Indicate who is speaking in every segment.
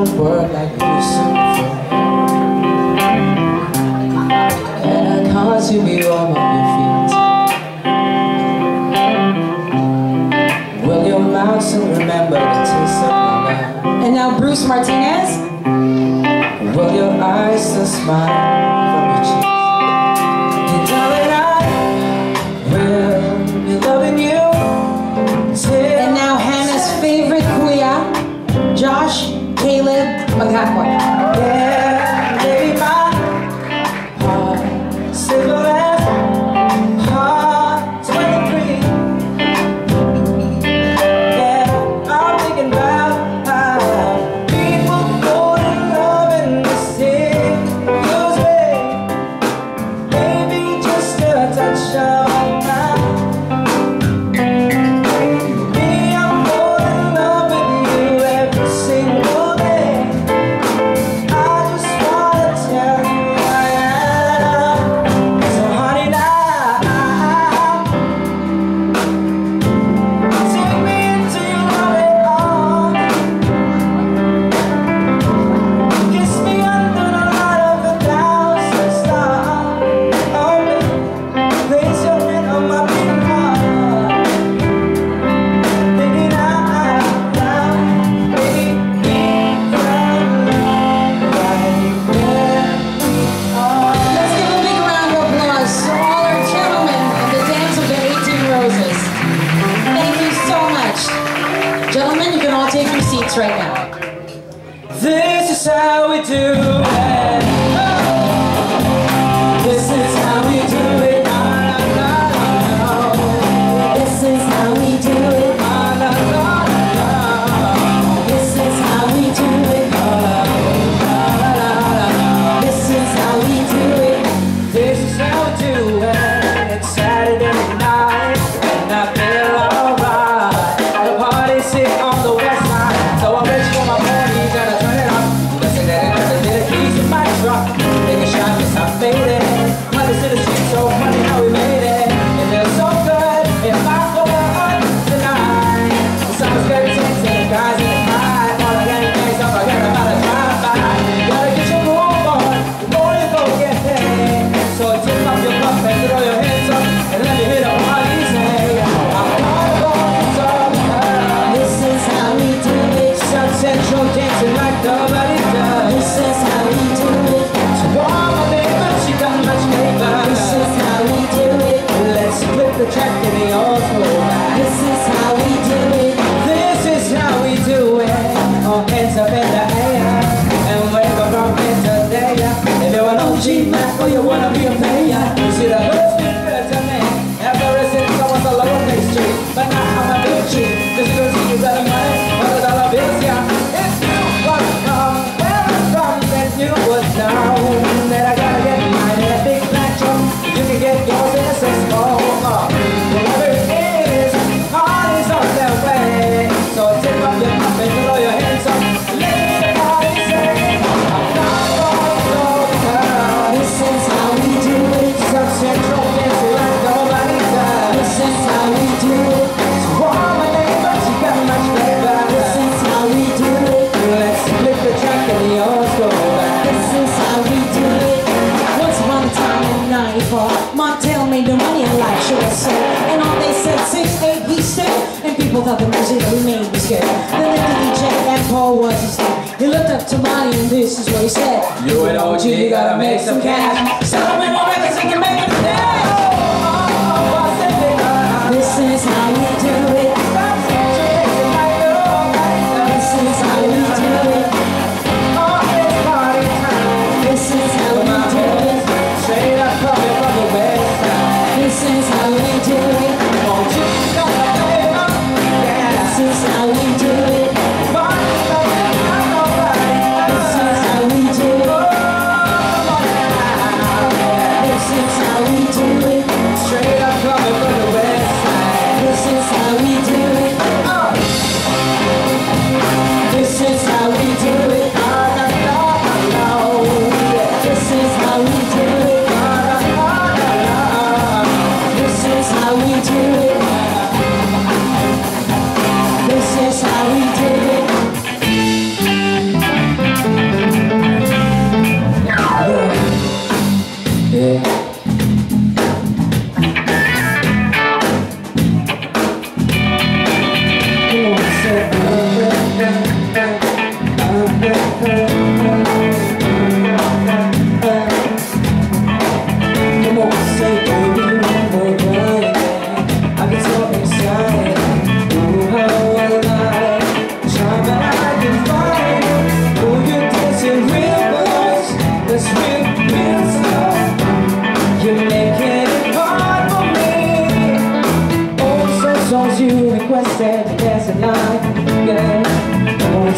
Speaker 1: don't work like it used to before. And I can't see me warm on your feet. Will your mouth still remember the taste of my mouth?
Speaker 2: And now Bruce Martinez.
Speaker 1: Will your eyes still smile from your cheeks? And darling, I will be loving you till.
Speaker 2: And now Hannah's favorite kuya, Josh Caleb Magakwa.
Speaker 1: Yeah, baby, my heart simple as heart 23. Yeah, I'm thinking about how people go to love in the serious way. Maybe just a touch of time. Me, I'm falling in love with you every single day. I just wanna tell you I am. So honey, now take me into your loving arms. Kiss me under the light of 1,000 stars. Oh, baby, place your hand on my big heart. Thinking out loud, baby, we found love right where we are.
Speaker 2: Let's give a big round of applause to all our gentlemen of the Dance of the 18 Roses. Thank you so much. Gentlemen, you can all take your seats right now.
Speaker 1: This is how we do it. This is how we do it. This is how we do it. This is how we do it. This is how we do it. This is how we do it. It's Saturday night and I feel alright. The party's sick on the west side, so I reach for my ponies and I turn it up. Listen to it, the keys in my truck. Take a shot, yes I'm faded. Honey to the street, so funny how we made it. It feels so good if I go on tonight. The summer's very tense and the guys in the high. All I got is don't forget about a drive-by. You gotta get your move on before you go get paid. So tip up your cup and throw your hands up and let me hit a party say, I'm gonna go so high. This is how we do it. South Central dancing like nobody does. This is how we do it. So all my neighbors, you got much paper. This is how we do it. Let's flip the track in the old school. This is how we do it. This is how we do it. All hands up in the air and wave up from here to there. If you're an OG Mac or you wanna be a player, you see the hoods be good to me. Ever since I was a lowercase street, but now I'm a big cheat. Cause you don't see you better money, $100 bills, yeah. If you wanna come where I'm from, then you would know that I gotta get mine in a big black truck. You can get yours in a 6-4. Whatever it is, party's on their way. So tip up your cup and throw your hands up. Let the party say, I'm not going so high. This is how we do it. South Central dancing like nobody does. This is how we do it. So all my neighbors, you got much better. This is how we do it. Let's flip the track in the old school. This is how we do it.
Speaker 2: Once upon a time in 94, Montel made the money in life, sure as so. And all they said, 6'8", he stood. And people thought the music that we made was good. Then the DJ and Paul was his name. He looked up to Monty and this is what he said.
Speaker 1: You an OG, you gotta make some cash. Settlement on records, you can make it dance.
Speaker 2: This is how we do it. This is how we do it. This is how we do it. This is how we do it. This is how we do it. This is how we do it. This is how we do it.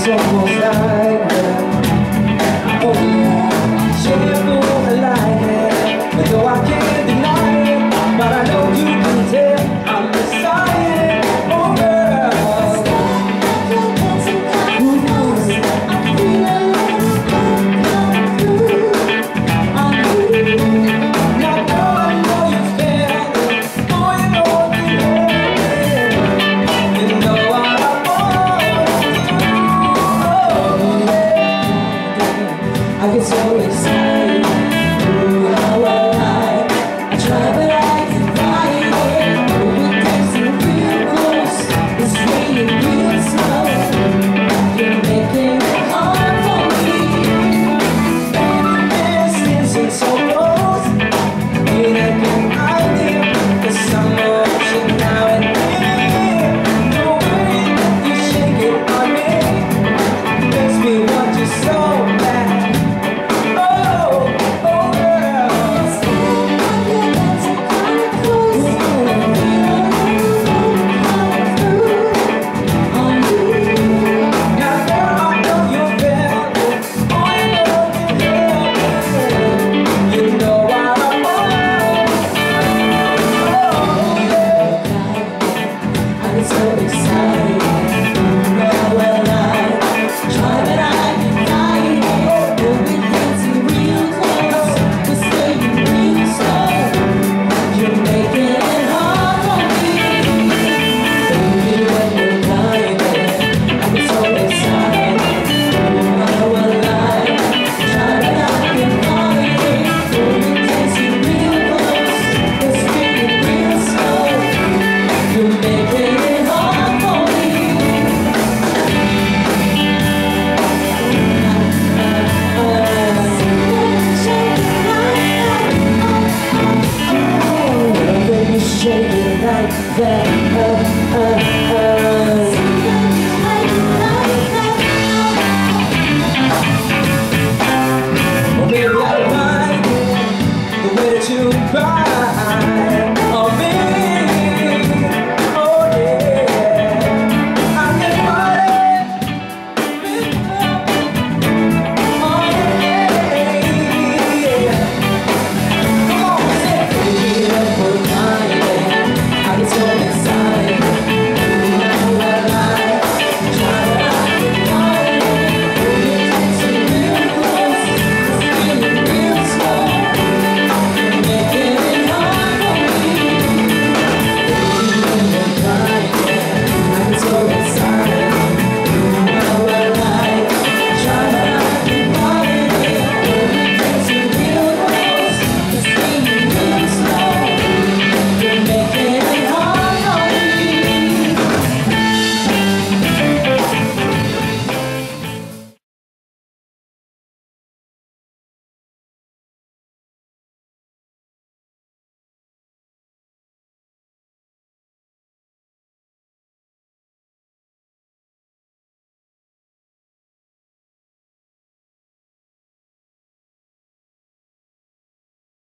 Speaker 1: it's almost like that. Oh yeah, so